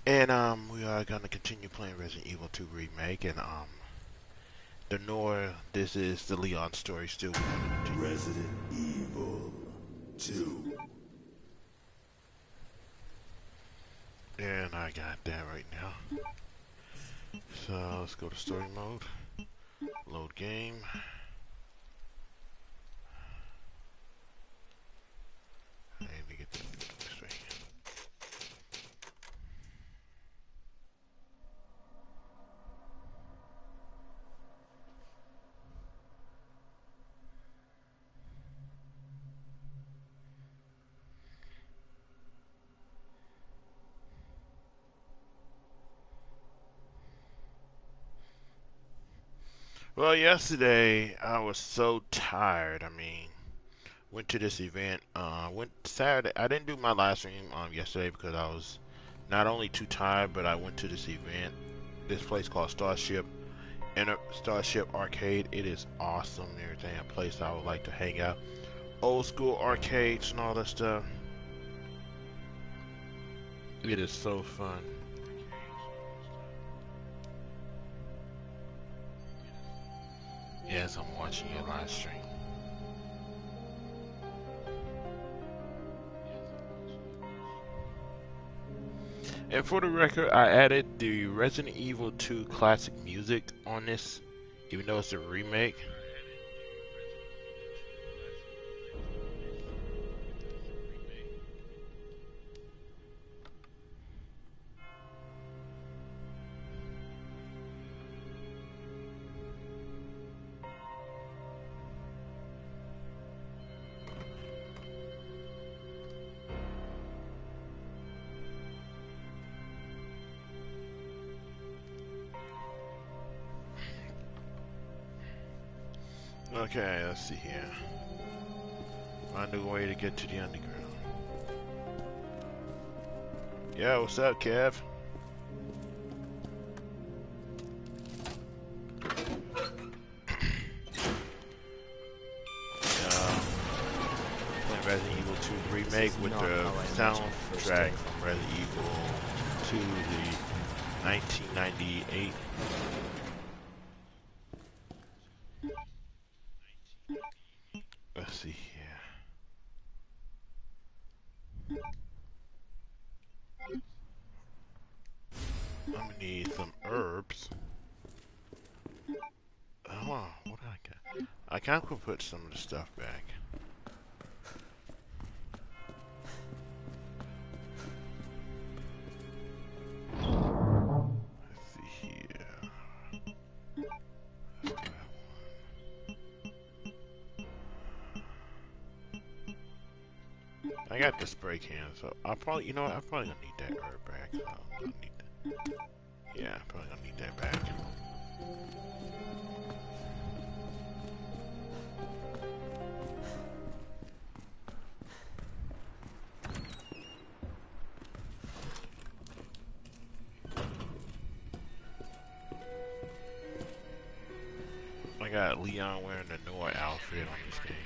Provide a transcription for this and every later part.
And we are gonna continue playing Resident Evil 2 Remake, and the Nora, this is the Leon story still. Resident Evil 2. And I got that right now. So let's go to story mode. Load game. I need to get that straight. Well, yesterday I was so tired. I mean, went to this event. Went Saturday. I didn't do my live stream yesterday because I was not only too tired, but I went to this event. This place called Starship Arcade. It is awesome and everything. A place I would like to hang out. Old school arcades and all that stuff. It is so fun. Yes, I'm watching your live stream. And for the record, I added the Resident Evil 2 classic music on this, even though it's a remake. Okay, let's see here. Find a way to get to the underground. Yeah, what's up, Kev? Playing Resident Evil 2 Remake with the soundtrack from Resident Evil 2, the 1998. Let's see here. I'm gonna need some herbs. Hold on, what did I get? I kind of put some of the stuff back. Let's see here. Let's do that one. I got the spray can, so I'll probably, you know what, I'm probably gonna need that herb back. So I'm gonna need that. Yeah, I'm probably gonna need that back. I got Leon wearing the Noah outfit on this game.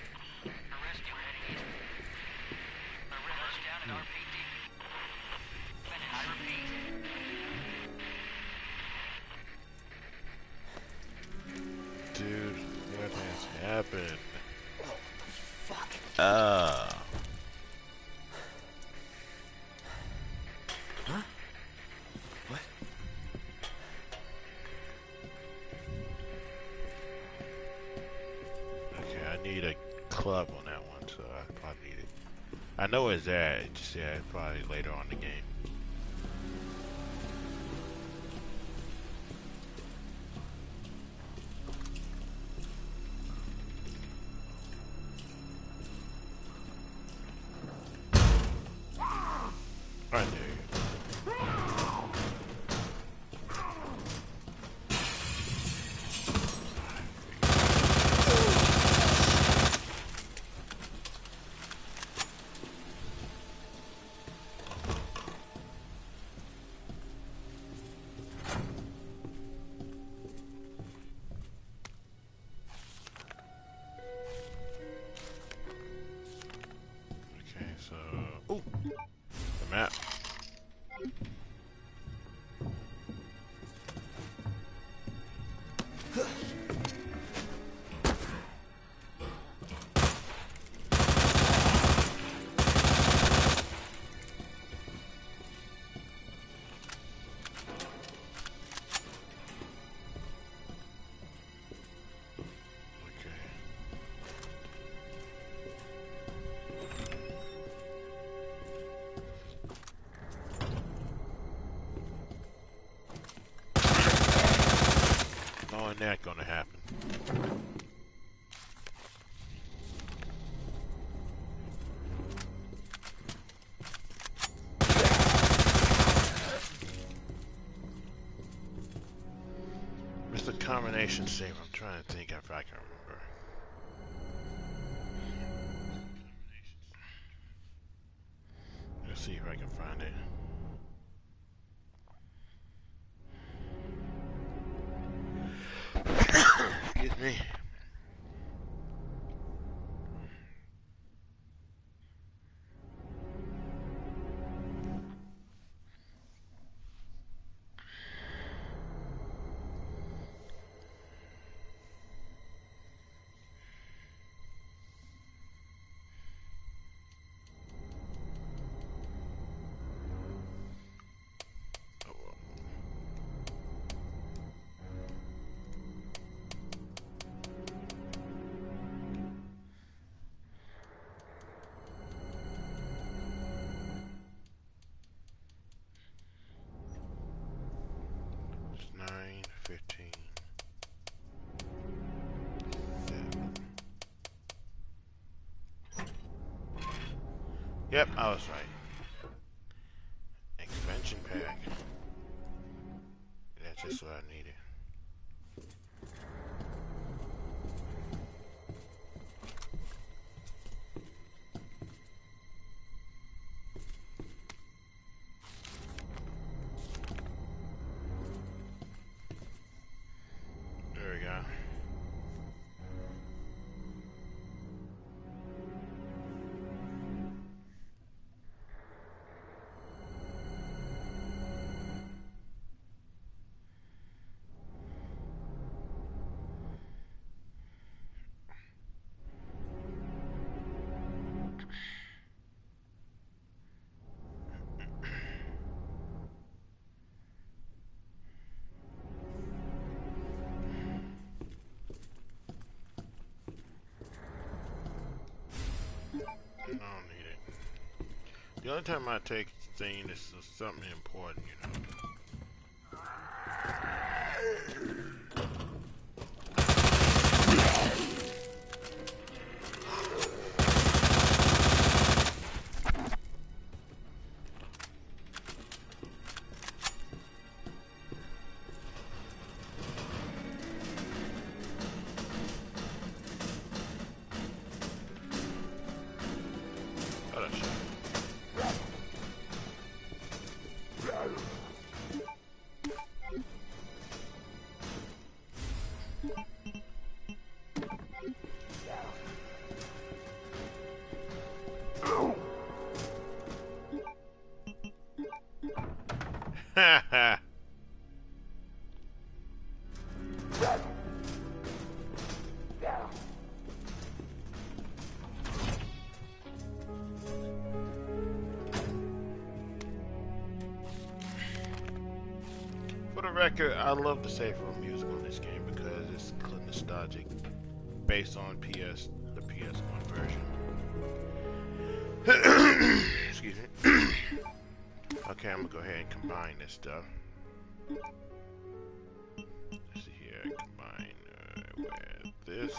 Dude, what has happened? Oh, fuck. Huh? What? Okay, I need a club on that one, so I probably need it. I know it's there, it just yeah, it's probably later on in the game. Right there. knowing that gonna happen. It's a combination save. I'm trying to think if I can remember. Let's see if I can find it. Excuse me. Oh, well. It's 9:15. Yep, I was right. Expansion pack. That's just what I needed. There we go. I don't need it. The only time I take thing is something important, you know. Oh, that's shit. Ha ha! For the record, I love the save room music on this game because it's nostalgic, based on the PS1 version. Excuse me. Okay, I'm gonna go ahead and combine this stuff. Let's see here, combine with this.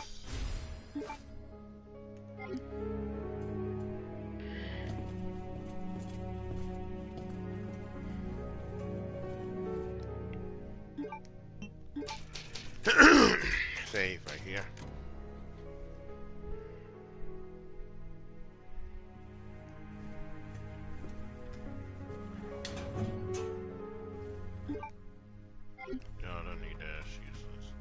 Save right here. No, I don't need that. It's useless.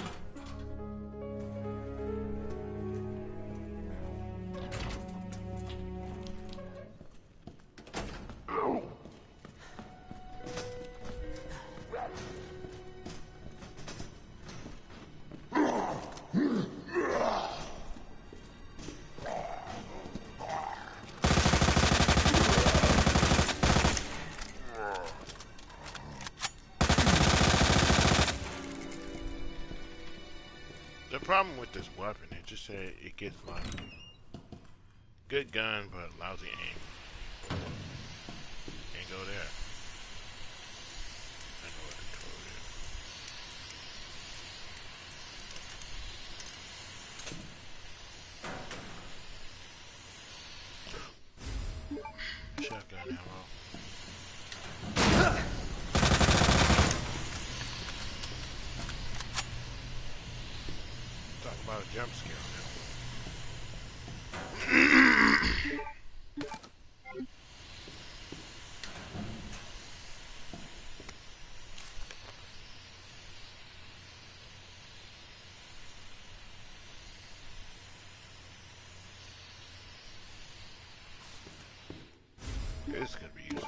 The problem with this weapon, it just said it gets like good gun but lousy aim. Can't go there. I know what control it is. jump scare now. This is gonna be useful.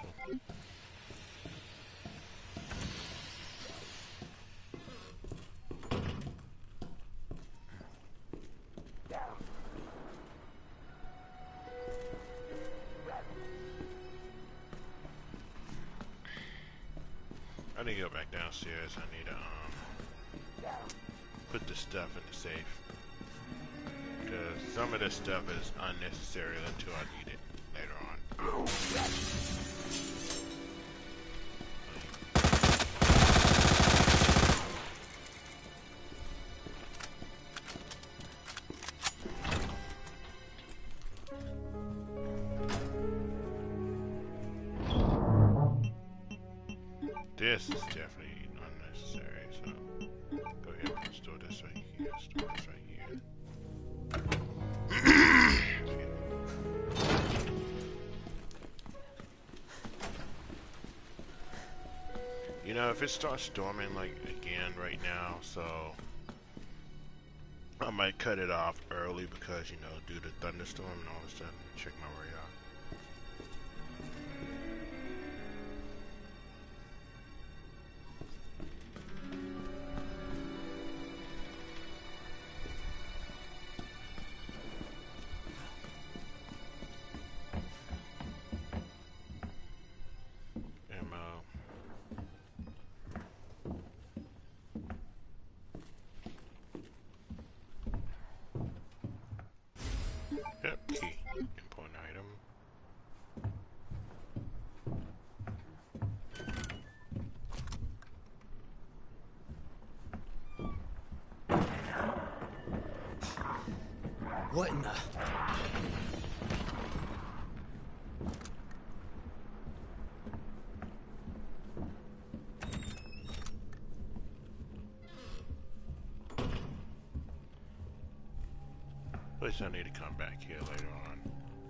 I need to go back downstairs. I need to put this stuff in the safe, because some of this stuff is unnecessary until I need it later on. This is definitely unnecessary, so go ahead and store this right here, store this right here. You know, if it starts storming like again right now, so I might cut it off early because, you know, due to thunderstorm and all this stuff. Check my radar. Yep, key. Important item. What in the... At least I need to come back here later on.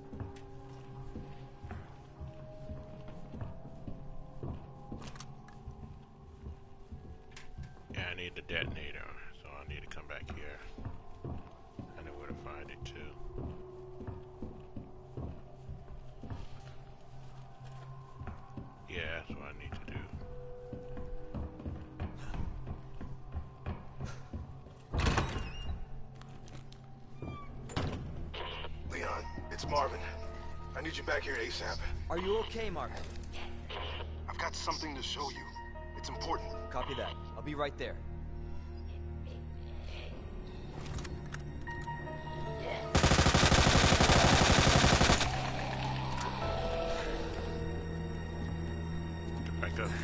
Yeah, I need the detonator, so I need to come back here. I know where to find it too. Yeah, that's what I need to do. Leon, it's Marvin. I need you back here ASAP. Are you okay, Marvin? I've got something to show you. It's important. Copy that. I'll be right there. Get back up.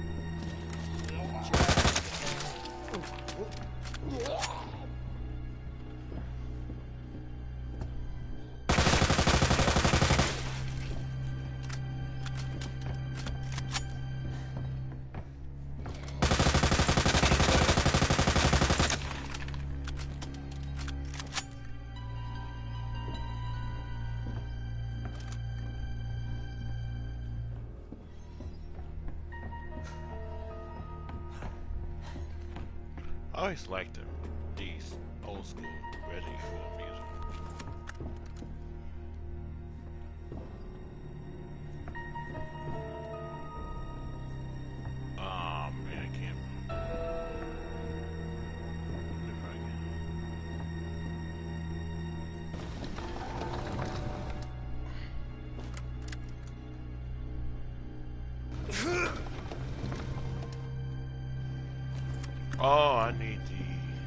I always liked these old school Resident Evil music. Man, I can't. Wonder if I can. Oh, I need the...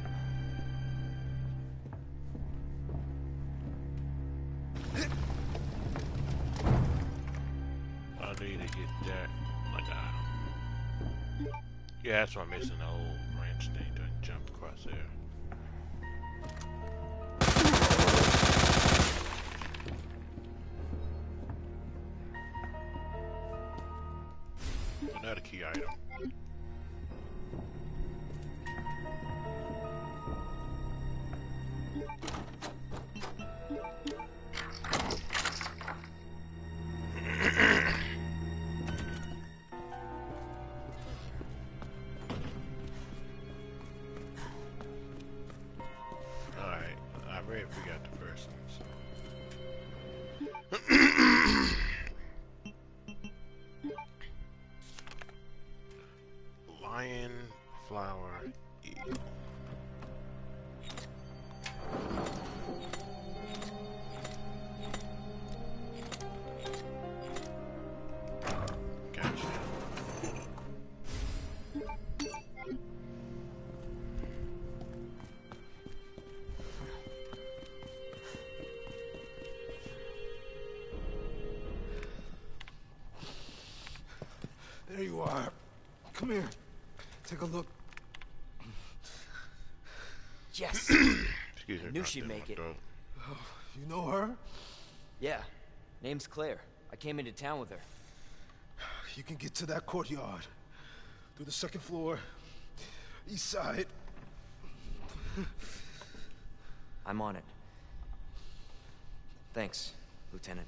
I need to get that, like, yeah, that's why I'm missing the old branch thing to jump across there. Another key item. Lion Flower E. Gotcha. There you are. Come here. Take a look. Yes. Excuse me. Knew she'd make it. You know her? Yeah. Name's Claire. I came into town with her. You can get to that courtyard. Through the second floor. East side. I'm on it. Thanks, Lieutenant.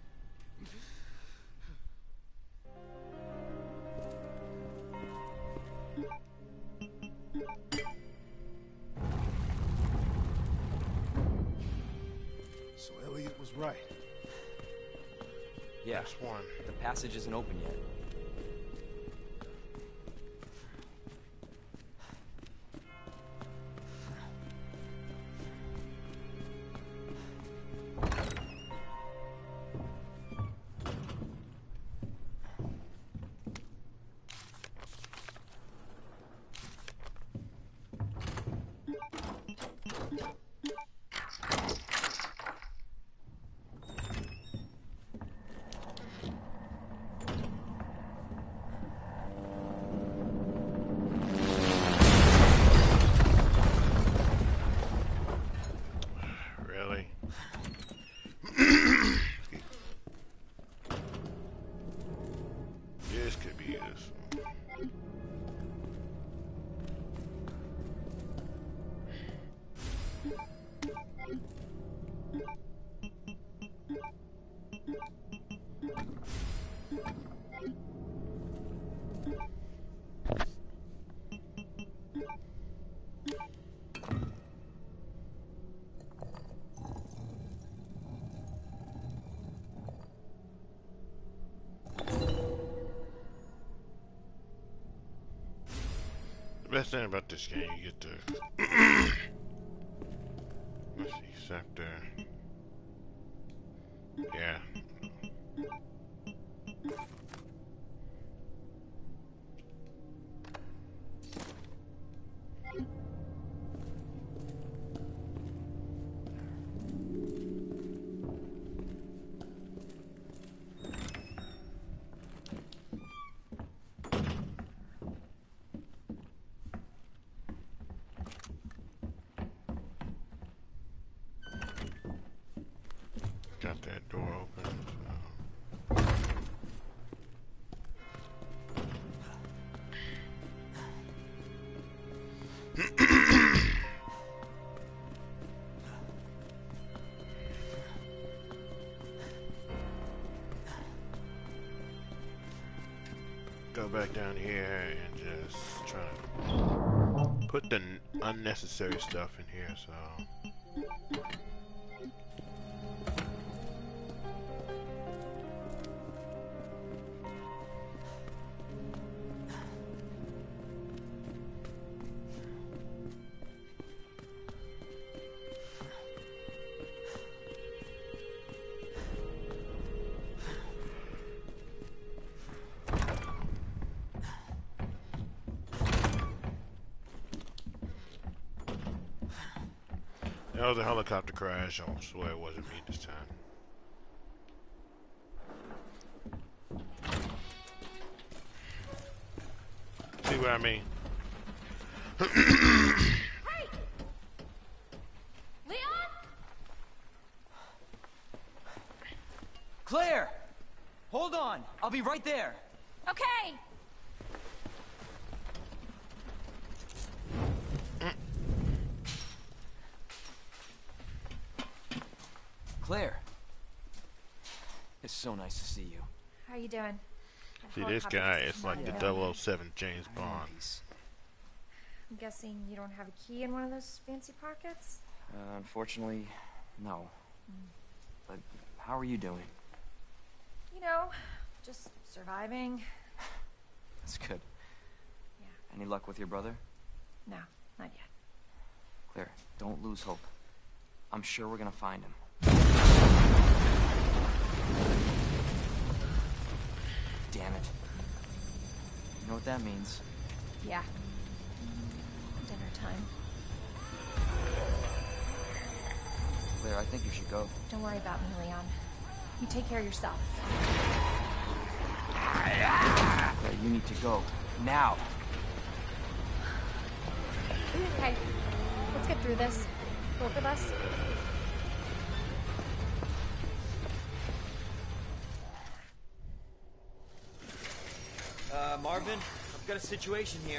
So Elliot was right. Yeah, That's one. but the passage isn't open yet. Really? This could be useful. The best thing about this game, you get to let's see, sector. Yeah. Got that door open. So. Go back down here and just try to put the unnecessary stuff in here, so. That was a helicopter crash. I swear it wasn't me this time. See what I mean? Hey! Leon? Claire! Hold on! I'll be right there! Okay. Claire! It's so nice to see you. How are you doing? See, this guy is like the 007 James Bond. I'm guessing you don't have a key in one of those fancy pockets? Unfortunately, no. But how are you doing? You know, just surviving. That's good. Yeah, Any luck with your brother? No, not yet. Claire, don't lose hope. I'm sure we're gonna find him. Damn it. You know what that means? Yeah. Dinner time. Claire, I think you should go. Don't worry about me, Leon. You take care of yourself. Claire, you need to go. Now! Okay. Let's get through this. Both of us. Marvin, I've got a situation here.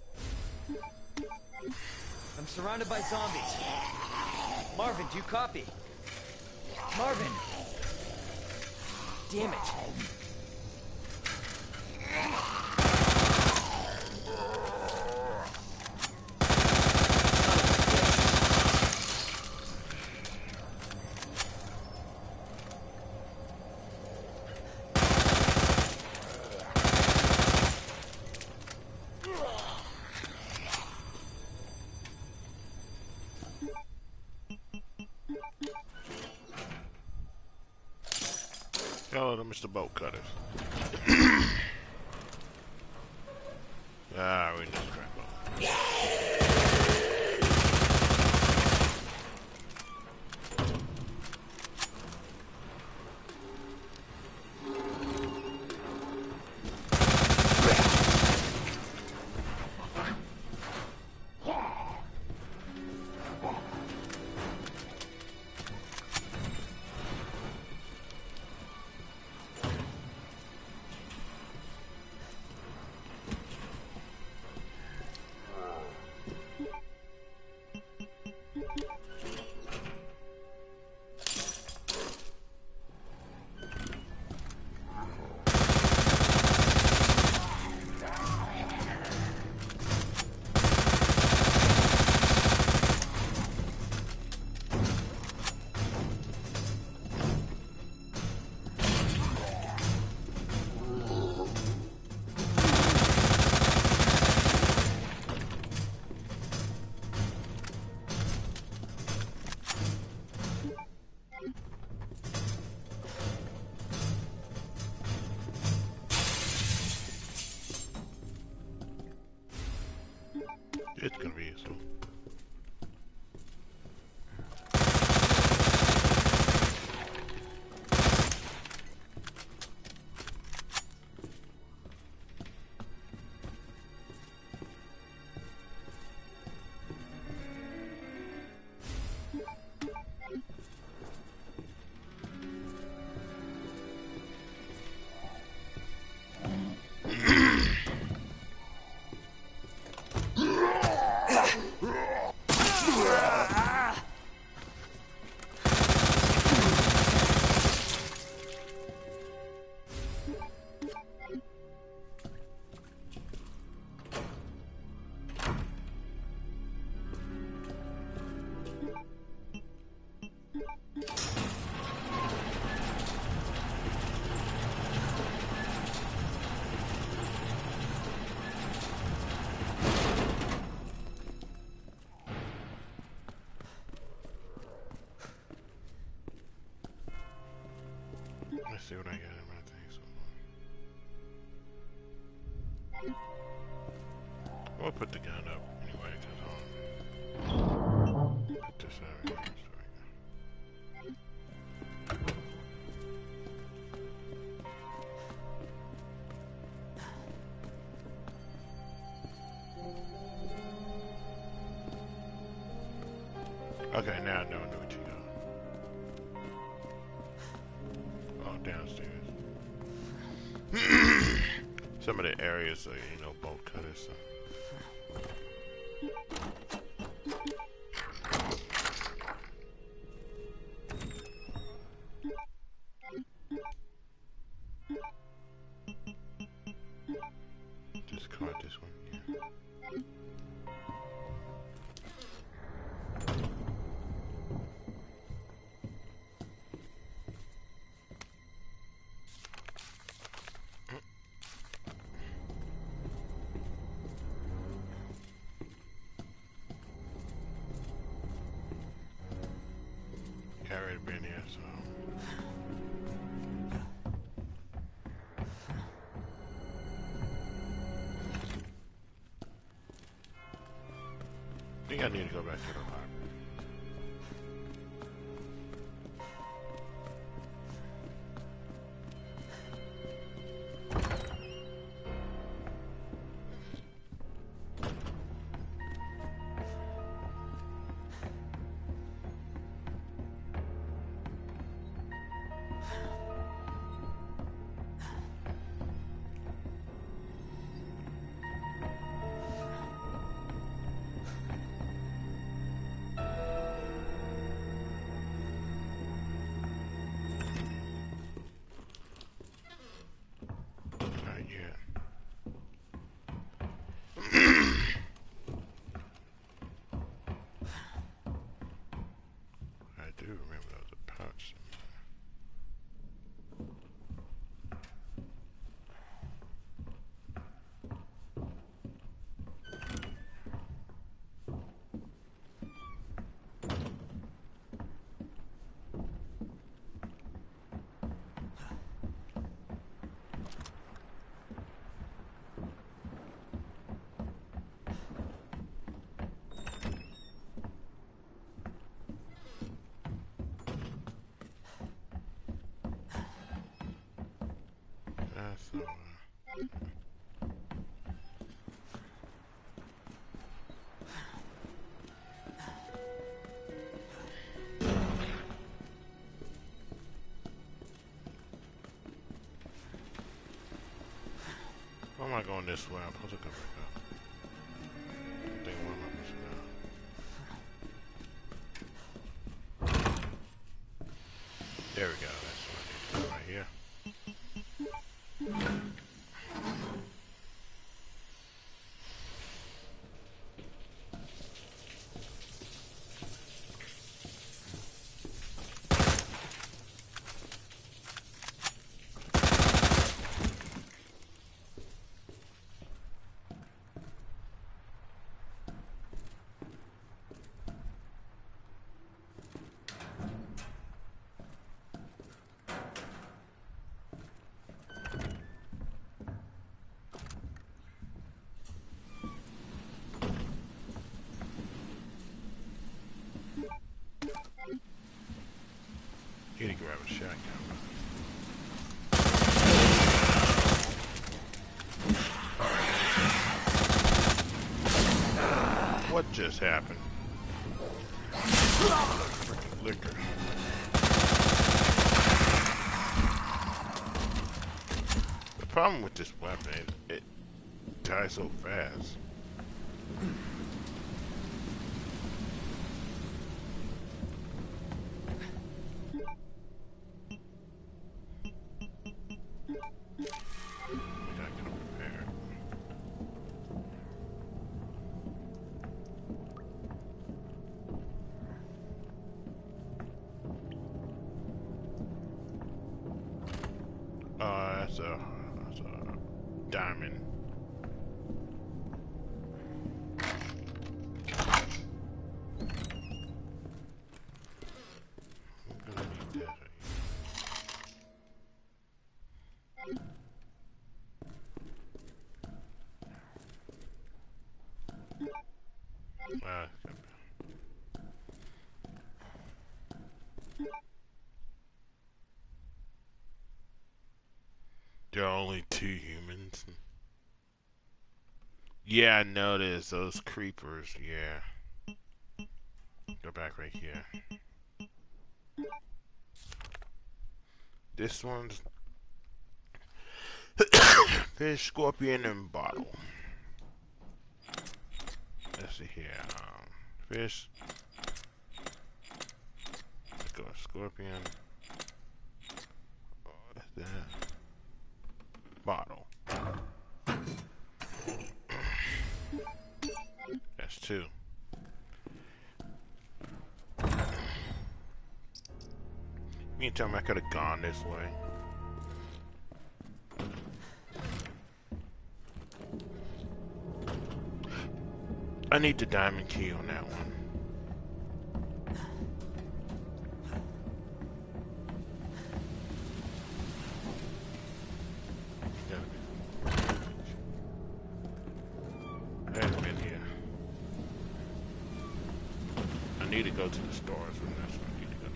I'm surrounded by zombies. Marvin, do you copy? Marvin! Damn it. Hello to Mr. Bolt Cutters. Ah, we just crap up. It's gonna be useful. Let's see what I got in my thing. So we'll put the gun up anyway, because put this out here. Okay, now I know where to go. Oh, downstairs. Some of the areas are, you know, bolt cutters. So. Just caught this one. Yeah. in here, so. I think I need to go back to the library. So, why am I going this way? I'm supposed to go back up. I think where am I supposed to go? There we go. That's what I need to do right here. Need to grab a shotgun. What just happened? Freaking liquor. The problem with this weapon is it dies so fast. That's a diamond. I'm gonna need that. There are only 2 humans. Yeah, I noticed those creepers. Yeah. Go back right here. This one's fish, scorpion, and bottle. Let's see here. Fish. Let's go scorpion. What's that? Bottle. That's 2. You mean tell me I could have gone this way? I need the diamond key on that one. need to go to the stores, but that's what I need to go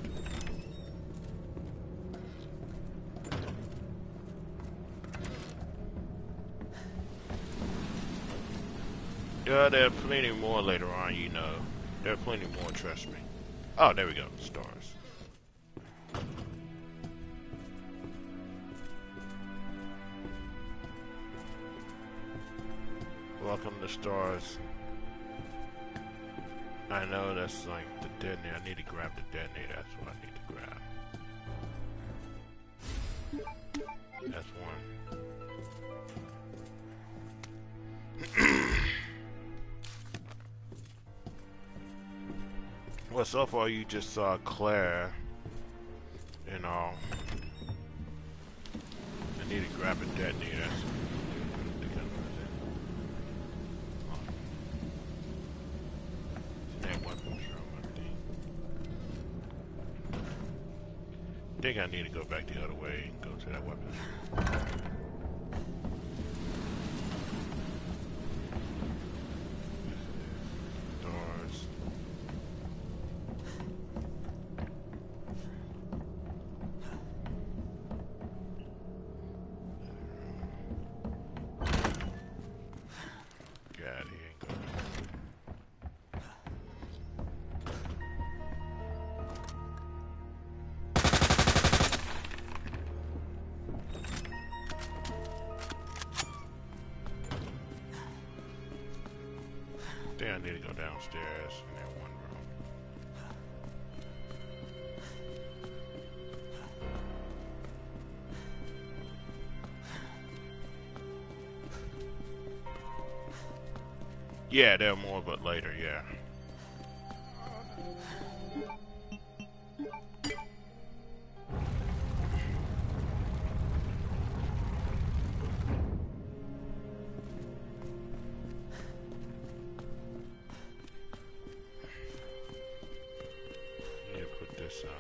to. Yeah, there are plenty more later on, you know. There are plenty more, trust me. Oh, there we go, stars. Welcome to stars. I know that's like the detonator. I need to grab the detonator. That's what I need to grab. That's one. Well, so far you just saw Claire and all. I need to grab a detonator. That's what I need to do. That weapons room, I think I need to go back the other way and go to that weapons room. Doors. God, he ain't going. I think I need to go downstairs in that one room. Yeah, there are more, but later, yeah. Need to put this up.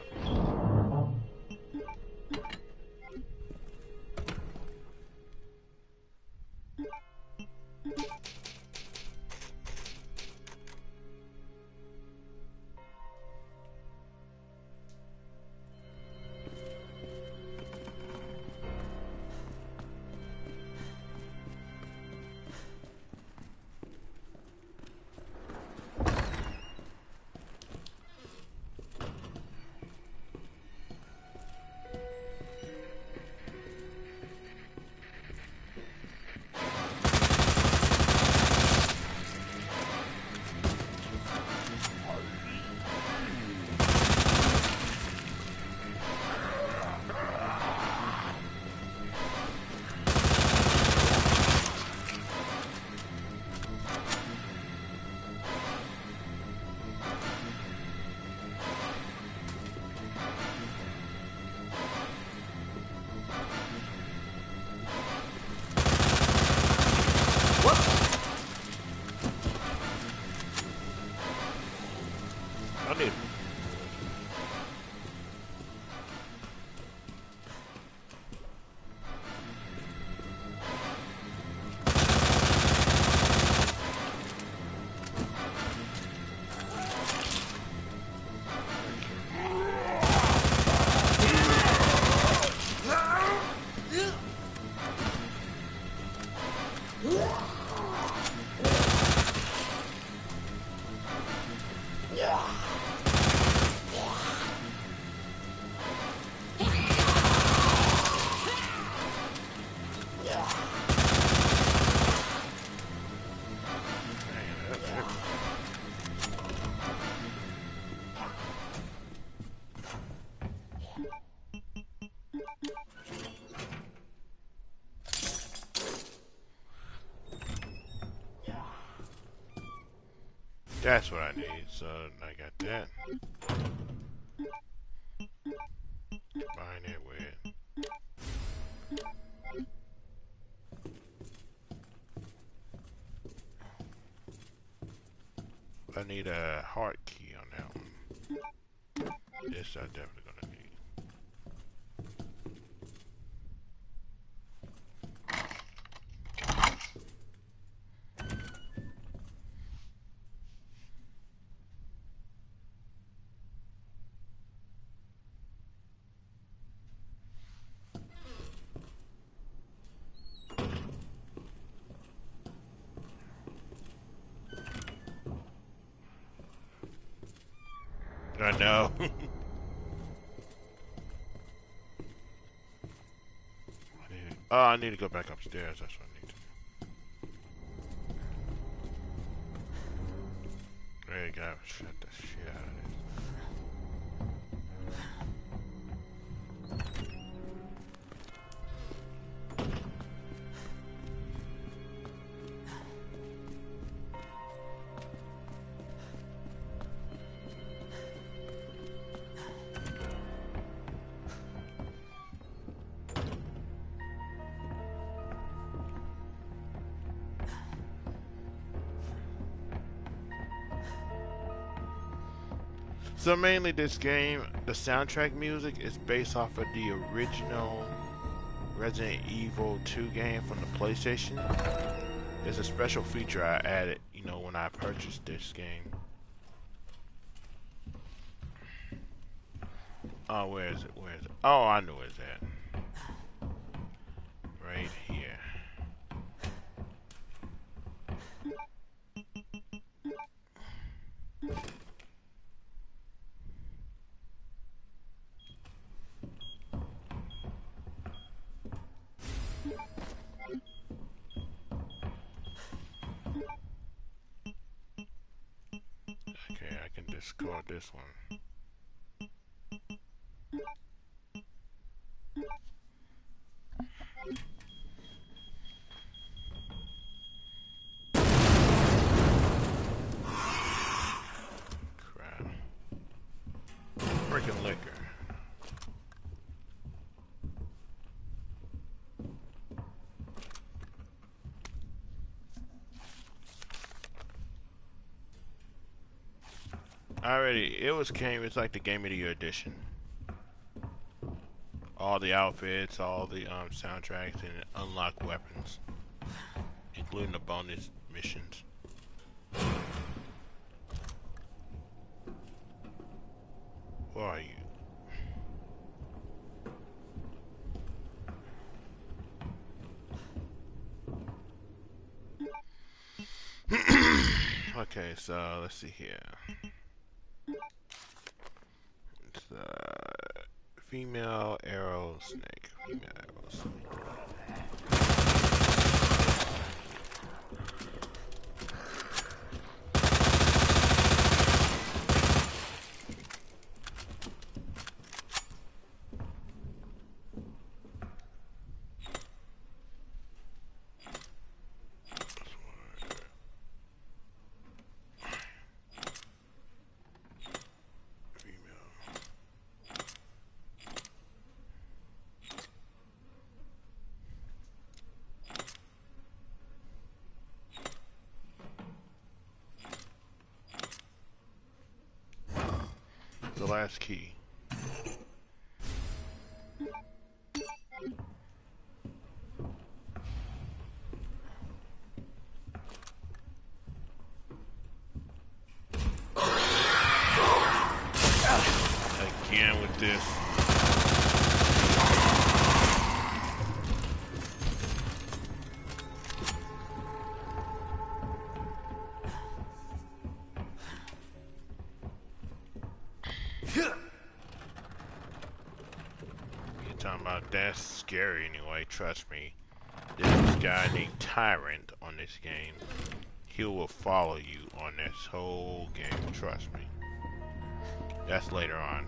I need. That's what I need, so I got that. Combine it with. I need a heart key on that one. This I definitely gonna need. I know. Oh, I need to go back upstairs. That's what I need to do. There you go. Shut the shit out of this. So mainly this game, the soundtrack music is based off of the original Resident Evil 2 game from the PlayStation. There's a special feature I added, you know, when I purchased this game. Oh, where is it? Where is it? Oh, I know where it's at. Right here. Okay, I can discard this one. Crap. Freaking liquor. It's like the Game of the Year edition. All the outfits, all the soundtracks, and unlock weapons, including the bonus missions. Where are you? Okay, so let's see here. It's female arrow snake. Female arrow snake. The last key. Again with this. You're talking about that's scary anyway, trust me. There's this guy named Tyrant on this game. He will follow you on this whole game, trust me. That's later on.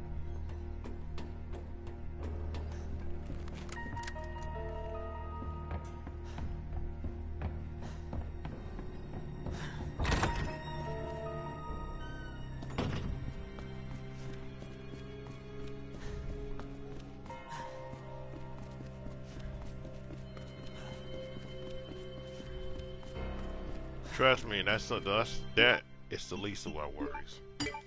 Trust me, that is the least of our worries.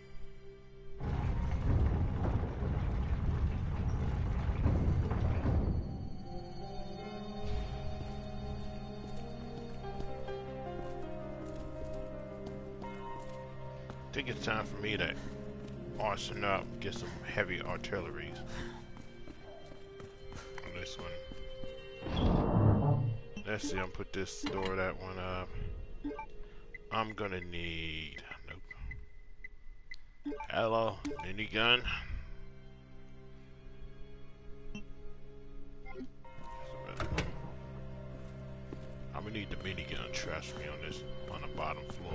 I think it's time for me to arson up, get some heavy artillery on this one. Let's see, I'm gonna put this, store that one up. I'm gonna need, nope. Hello, minigun. I'm gonna need the minigun, trust me, on the bottom floor.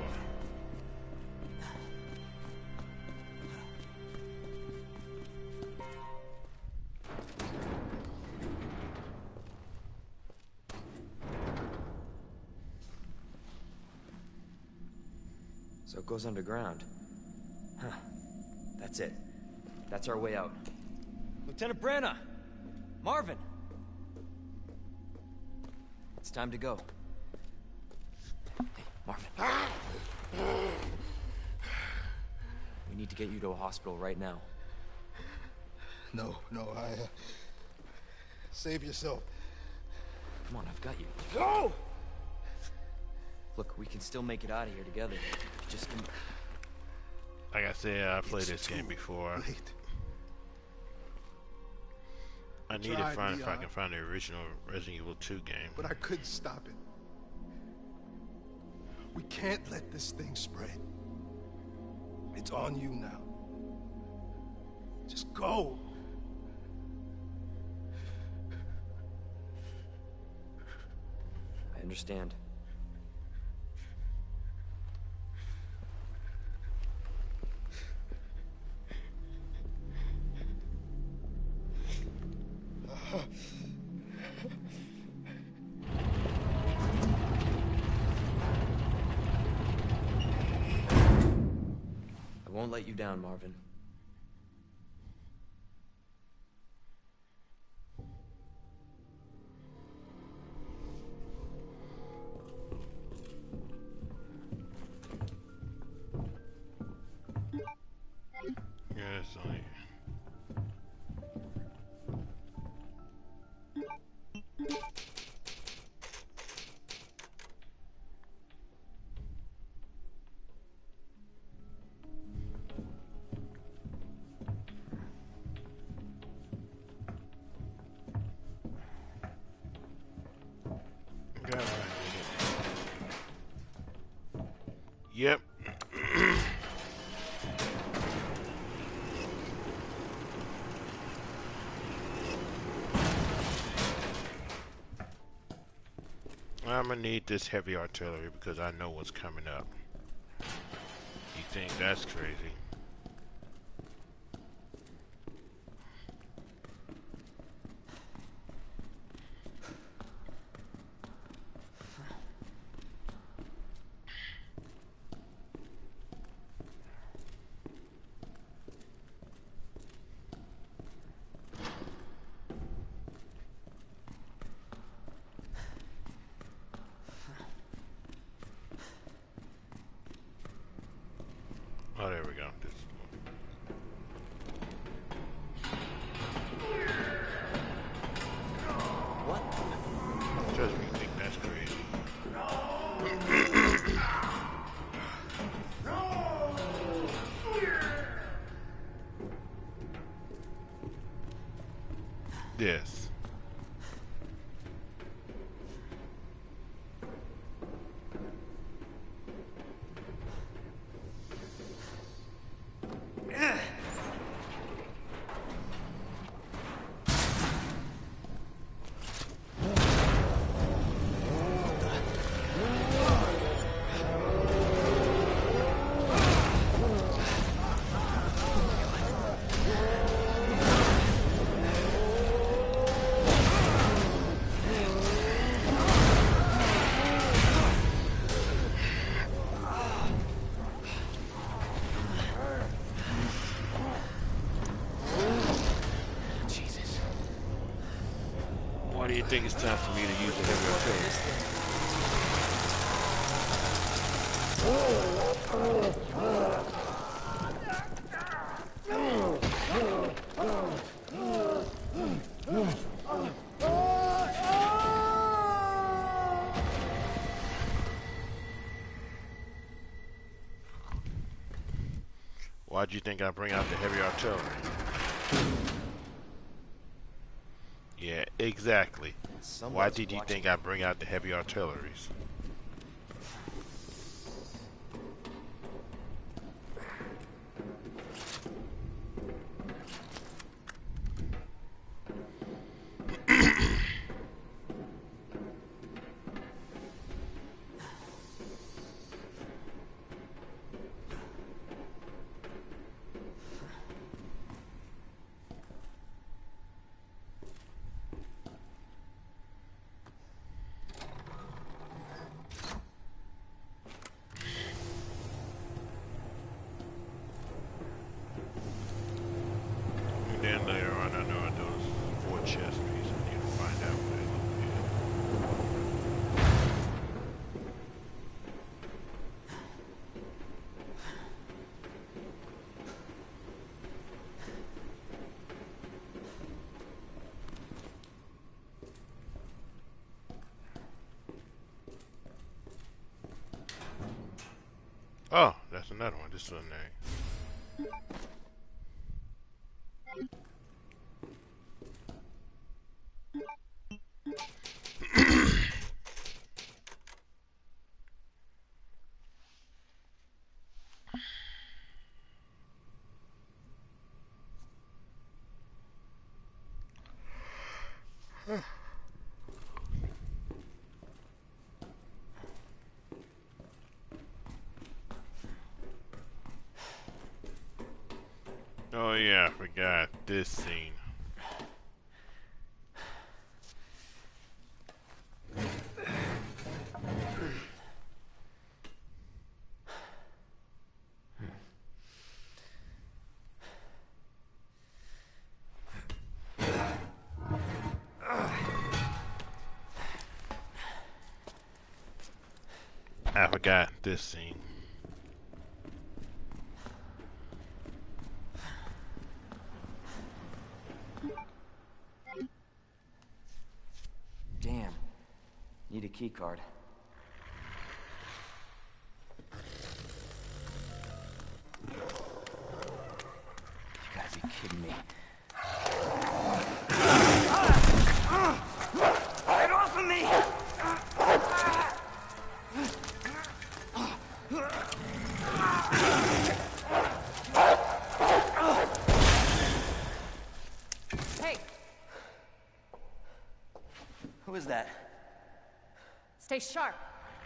So it goes underground. Huh. That's it. That's our way out. Lieutenant Branna! Marvin! It's time to go. Hey, Marvin. We need to get you to a hospital right now. No, save yourself. Come on, I've got you. Go! Look, we can still make it out of here together. Just come... Like I said, I played this game before. Late. I need to find if I can find the original Resident Evil 2 game. But I couldn't stop it. We can't let this thing spread. It's on you now. Just go. I understand. I won't let you down, Marvin. Yes, I. Yep. I'm gonna need this heavy artillery because I know what's coming up. You think that's crazy? Oh, there we go. What? Trust me, you think that's crazy. Yes. Why do you think it's time for me to use the heavy Why'd you think I bring out the heavy artillery? Yeah, exactly. Why did you think I bring out the heavy artilleries? Oh, that's another one. This is a name. Oh yeah, I forgot this scene. I forgot this scene. Damn. Need a key card. You gotta be kidding me. Get off of me! Hey, Who is that? stay sharp.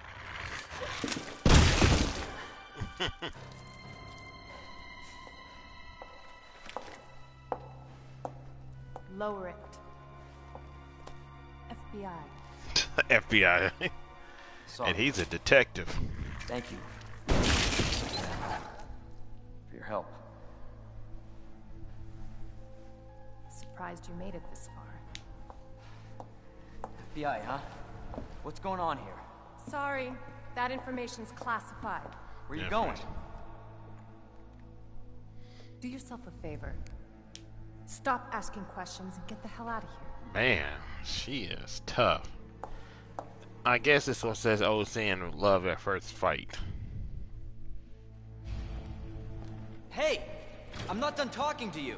Lower it. FBI. FBI. Sorry. And he's a detective. Thank you. For your help. Surprised you made it this far. FBI, huh? What's going on here? Sorry, that information's classified. Where you Yeah, going? right. Do yourself a favor. Stop asking questions and get the hell out of here. Man, she is tough. I guess this one says old saying love at first fight. Hey! I'm not done talking to you!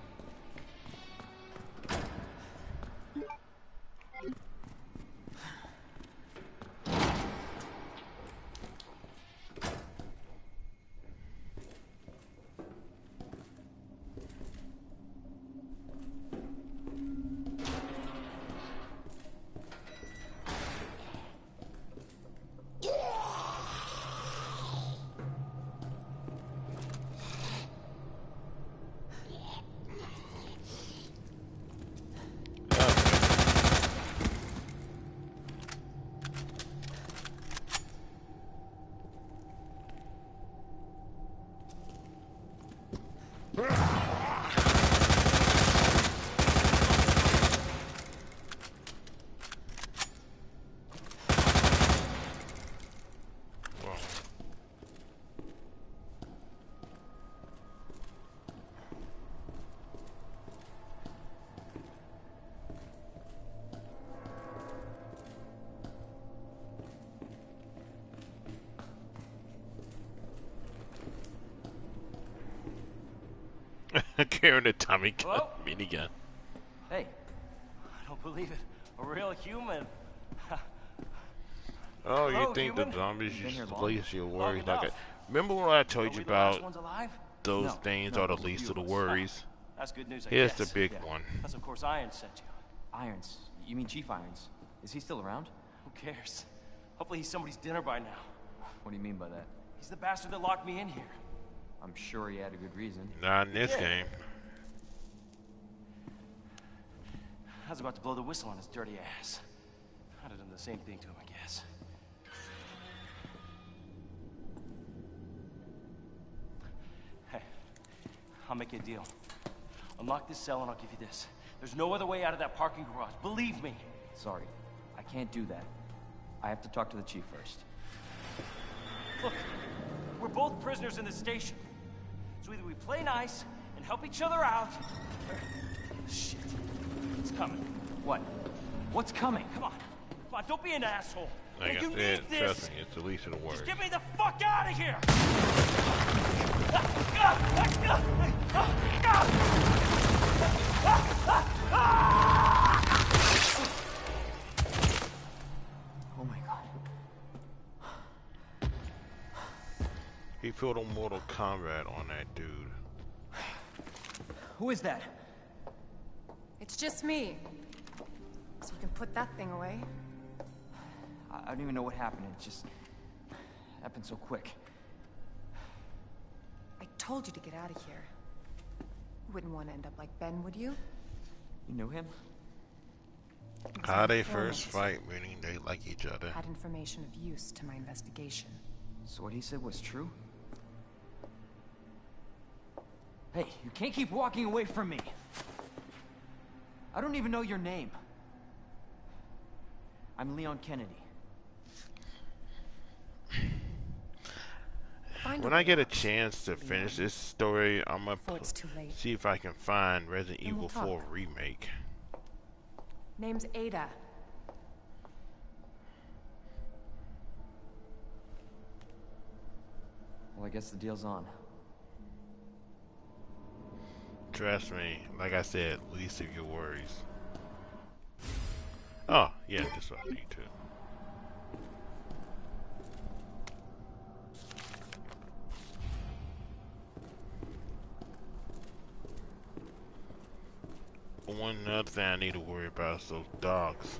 Carrying a Tommy gun, Hello? minigun. Hey, I don't believe it. A real human. Oh, you Hello, think human? the zombies Been here used to long? place your worries like enough. Remember when I told Are you we the last about ones alive? those No, things no, are the there's a least few of the of us. worries? That's good news, I Here's guess. the big yeah. one. That's of course Iron sent you. Irons. You mean Chief Irons? Is he still around? Who cares? Hopefully he's somebody's dinner by now. What do you mean by that? He's the bastard that locked me in here. I'm sure he had a good reason. Not in this Yeah. game. I was about to blow the whistle on his dirty ass. I'd have done the same thing to him, I guess. Hey, I'll make you a deal. Unlock this cell and I'll give you this. There's no other way out of that parking garage. Believe me. Sorry, I can't do that. I have to talk to the Chief first. Look, we're both prisoners in this station. So either we play nice and help each other out, or... Shit. It's coming. What? What's coming? Come on. Come on, don't be an asshole. Like You I need said, this. trust me, it's the least of the worries. Just get me the fuck out of here! Oh my god. He pulled a Mortal Kombat on that dude. Who is that? It's just me. So you can put that thing away. I don't even know what happened. It just happened so quick. I told you to get out of here. You wouldn't want to end up like Ben, would you? You knew him? He was How an they informant. first fight, meaning they like each other. Had information of use to my investigation. So what he said was true? Hey, you can't keep walking away from me. I don't even know your name. I'm Leon Kennedy. Find When a I way get a out. chance to finish this story, I'm gonna Before it's too late. see if I can find Resident Then we'll Evil 4 talk. Remake. Name's Ada. Well, I guess the deal's on. Trust me, like I said, least of your worries. Oh, yeah, this one I need to. One other thing I need to worry about is those dogs.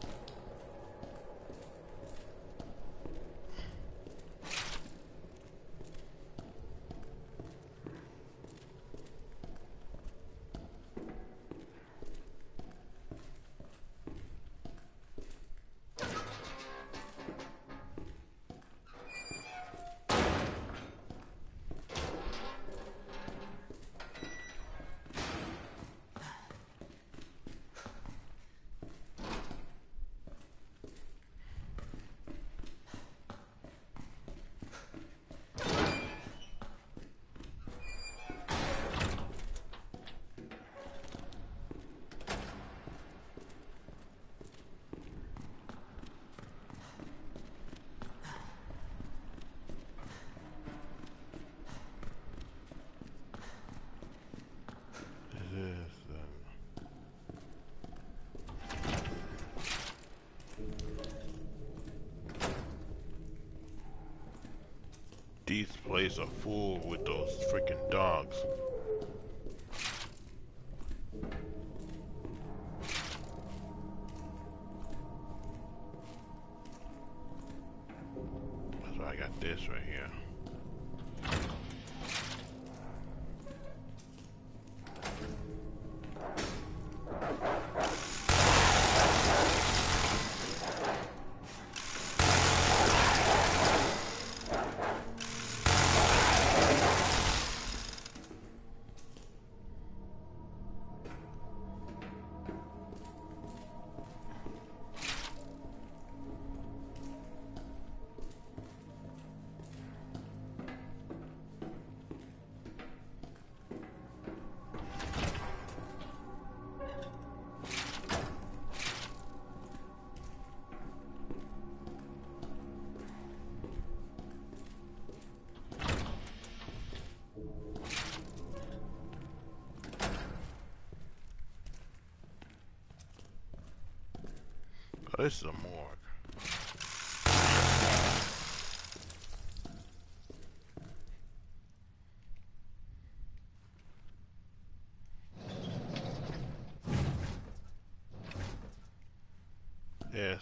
These places are full with those freaking dogs. That's why I got this right here. Oh, this is a morgue. Yes,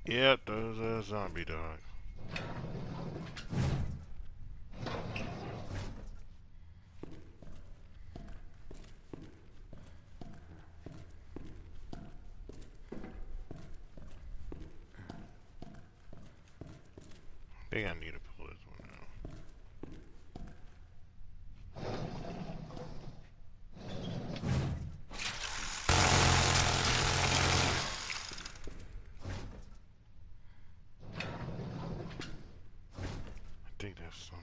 Yep, those are zombie dogs. I think I need to pull this one out. I think that's something.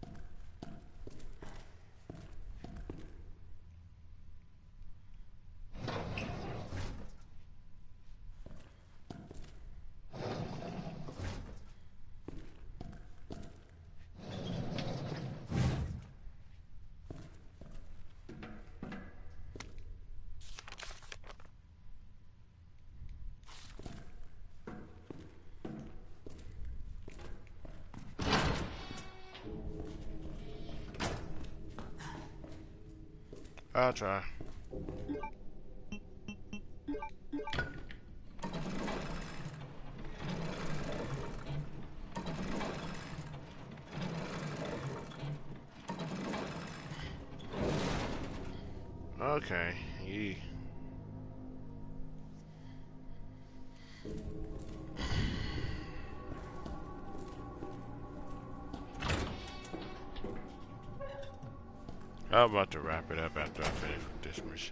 I'll try. Okay. Yeah. I'm about to wrap it up after I finish with this mission.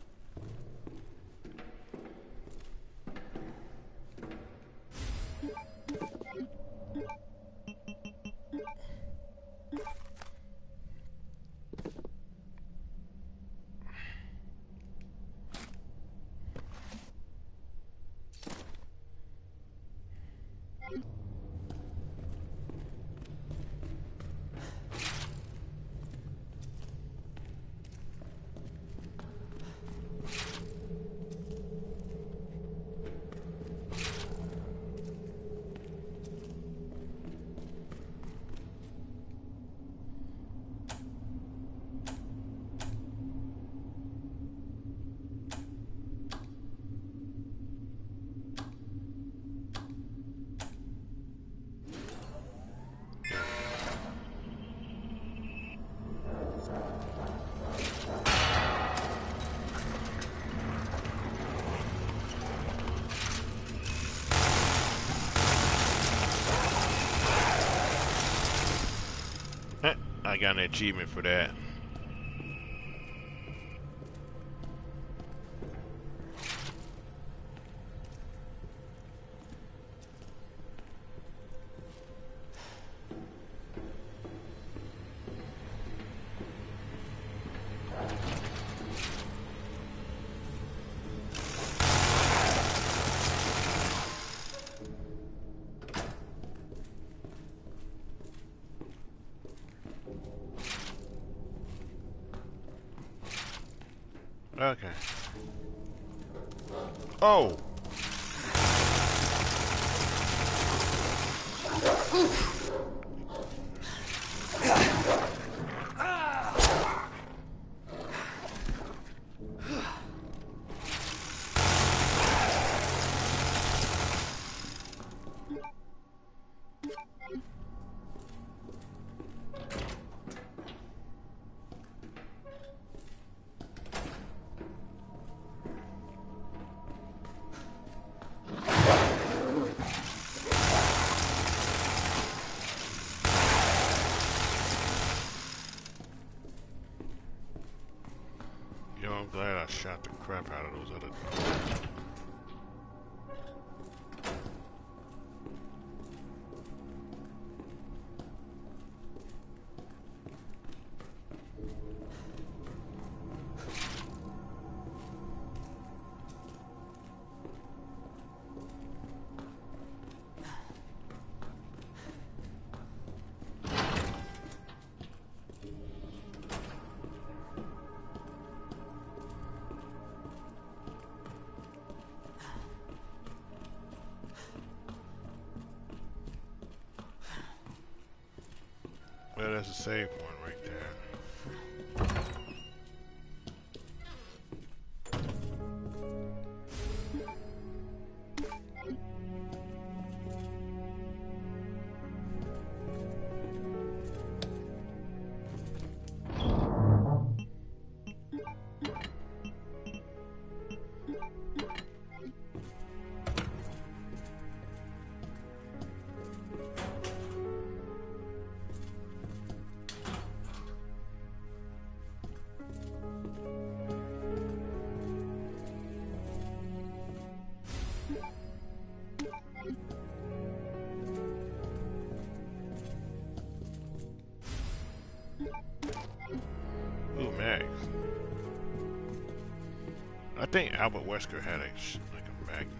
I got an achievement for that. Okay. Oh! Yo, I'm glad I shot the crap out of those other dogs. Well, that's a save point right there. I think Albert Wesker had like a Magnum.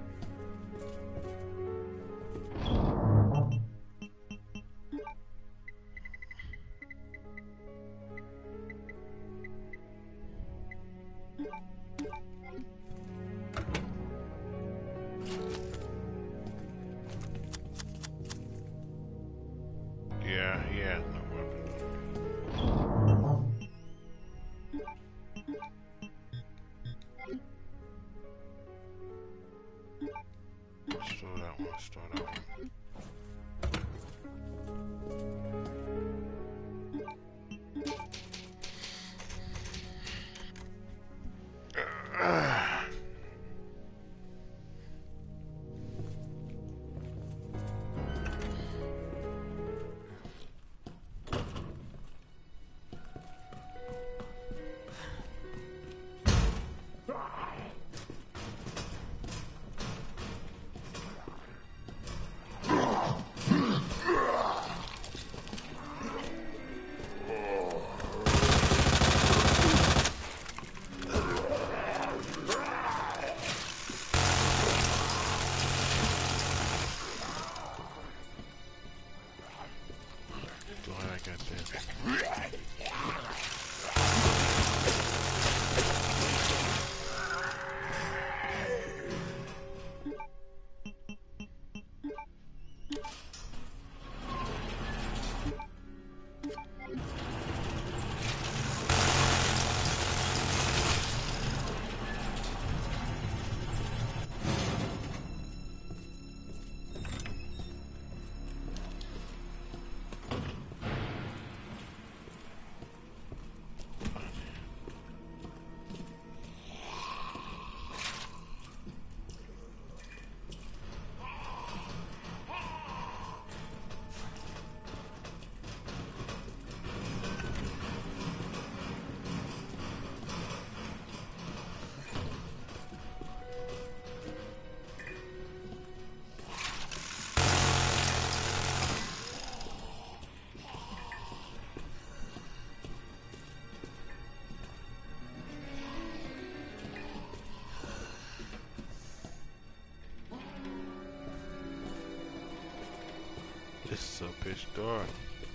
Yeah, he has no weapon. Store that one, store that one. This is so pitch dark.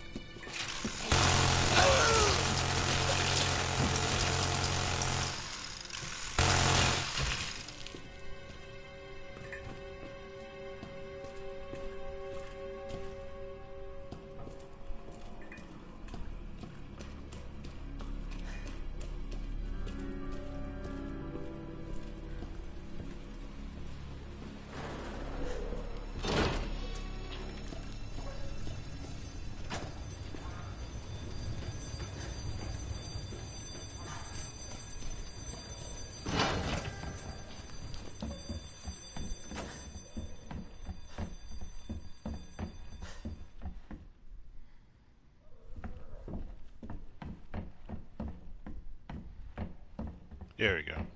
There we go.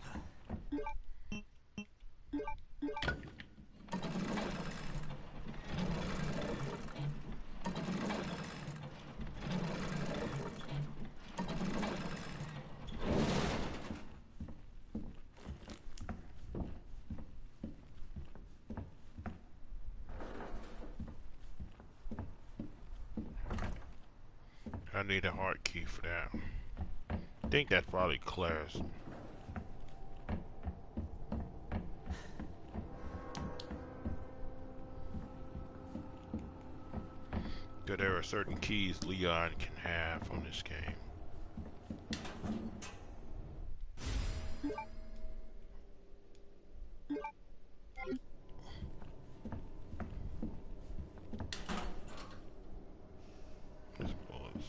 I need a hard key for that. I think that's probably Claire's. Because there are certain keys Leon can have on this game. This bullets.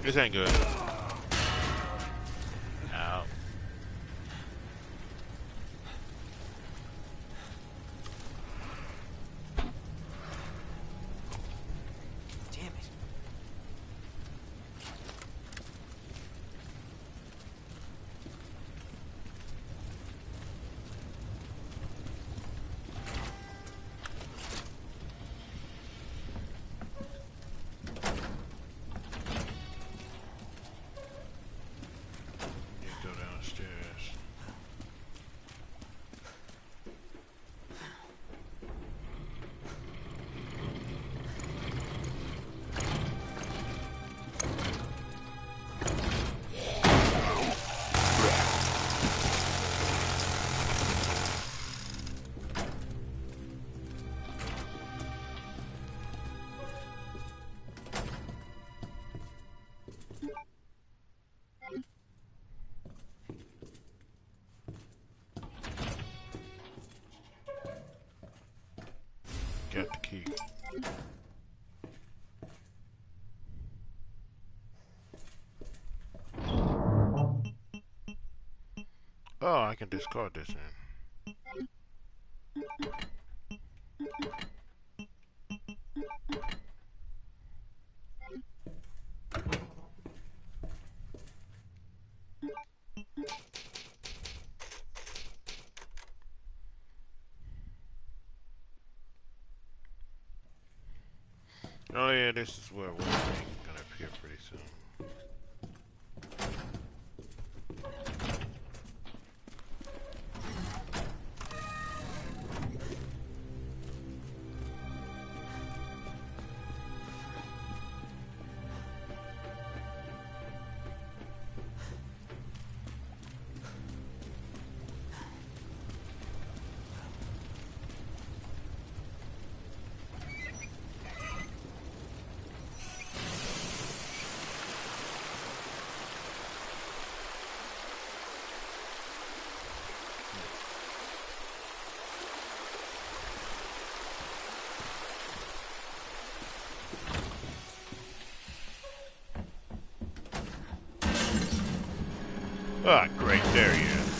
This ain't good. Ow. Damn it. You go downstairs. Got the key. Oh, I can discard this then. Oh yeah, this is where one thing's gonna appear pretty soon. Ah, great, there he is.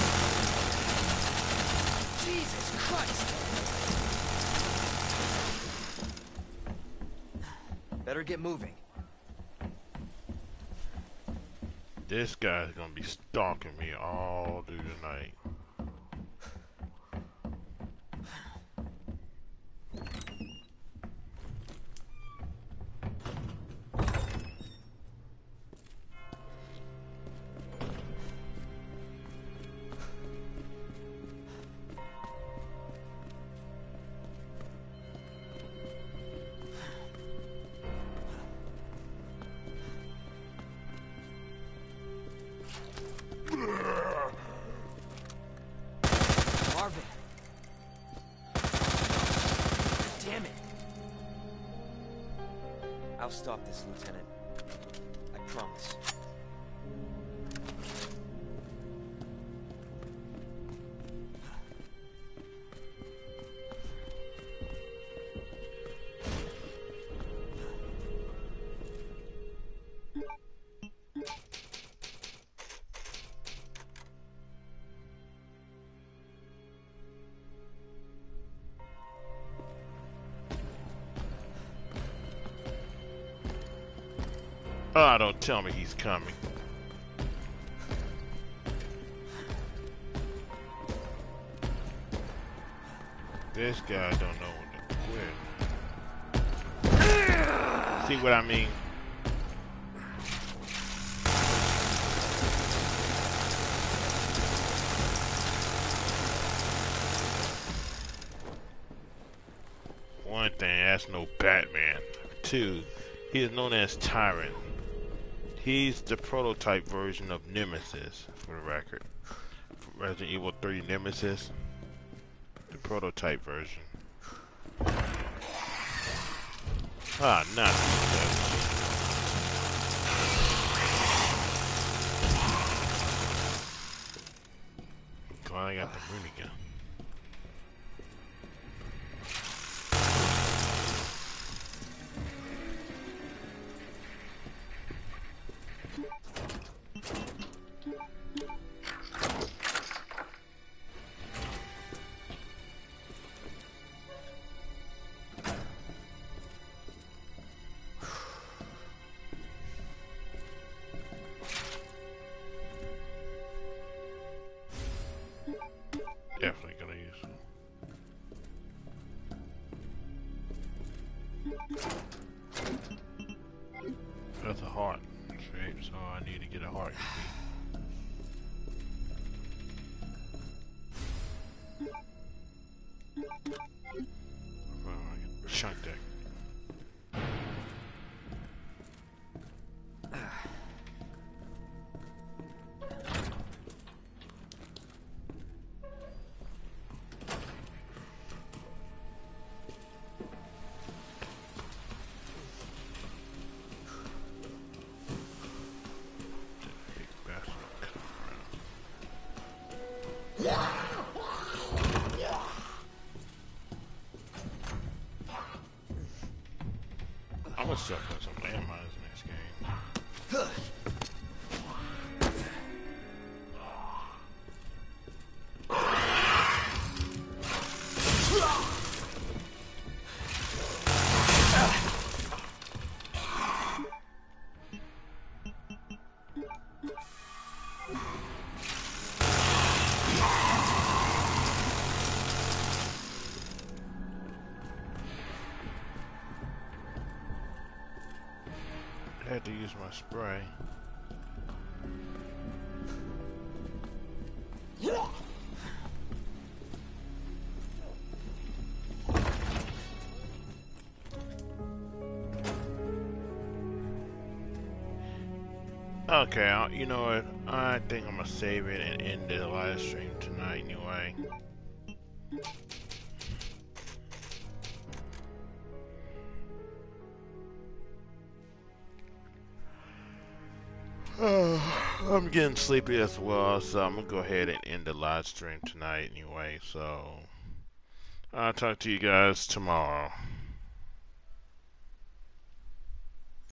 Jesus Christ! Better get moving. This guy's gonna be stalking me all through the night. Marvin! Damn it! I'll stop this, Lieutenant. I promise. Ah, don't tell me he's coming. This guy don't know when to quit. See what I mean? One thing, that's no Batman. Two, he is known as Tyrant. He's the prototype version of Nemesis, for the record. Resident Evil 3 Nemesis. The prototype version. Ah, not this. Glad I got the moon again. hard it can be. Shunt deck. I'm gonna start putting some landmines next game. I had to use my spray. Okay, you know what? I think I'm gonna save it and end the live stream tonight anyway. I'm getting sleepy as well, so I'm gonna go ahead and end the live stream tonight anyway. So I'll talk to you guys tomorrow.